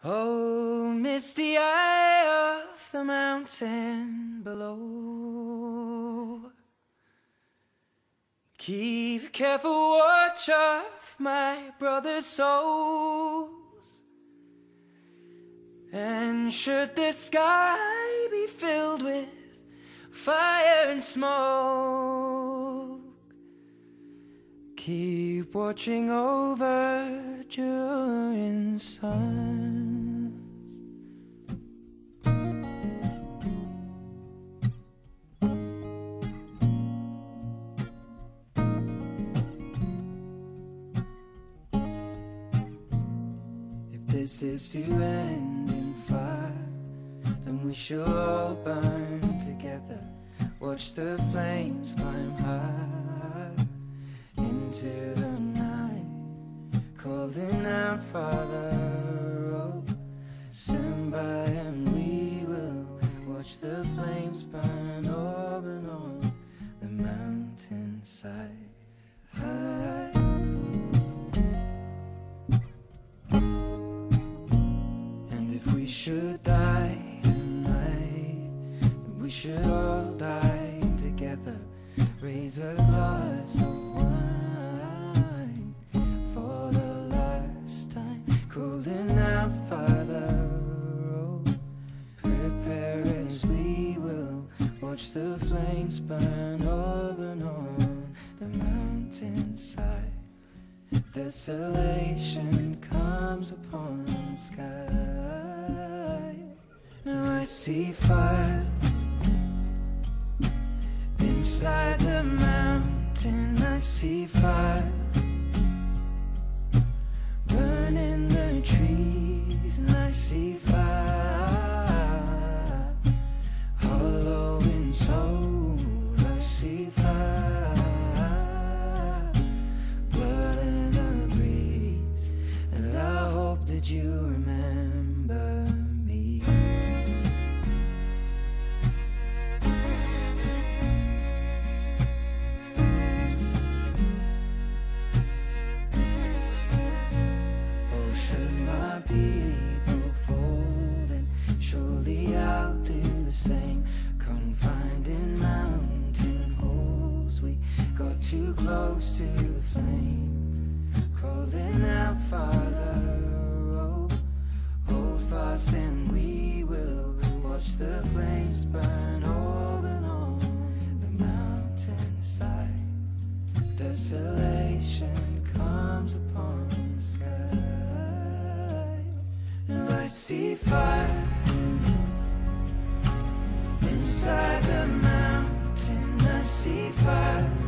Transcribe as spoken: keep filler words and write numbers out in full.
Oh, misty eye of the mountain below, keep careful watch of my brother's souls. And should the sky be filled with fire and smoke, keep watching over during suns. If this is to end in fire, then we shall all burn together. Watch the flames climb high into the night, calling out, Father, oh, stand by and we will watch the flames burn over and on the mountainside. High. And if we should die tonight, we should all die together. Raise a glass of wine for the last time, calling out, Father, oh, prepare as we will watch the flames burn over and on the mountainside. Desolation comes upon the sky. Now I see fire inside the mountain. I see fire burning the trees, and I see fire hollow in soul. I see fire, blood in the breeze, and I hope that you remember me. Should my people fold, and surely I'll do the same. Confined in mountain holes, we got too close to the flame, calling out, Father, oh, hold fast and we will watch the flames burn over and on the mountainside. Desolation comes upon the sky. I see fire inside the mountain. I see fire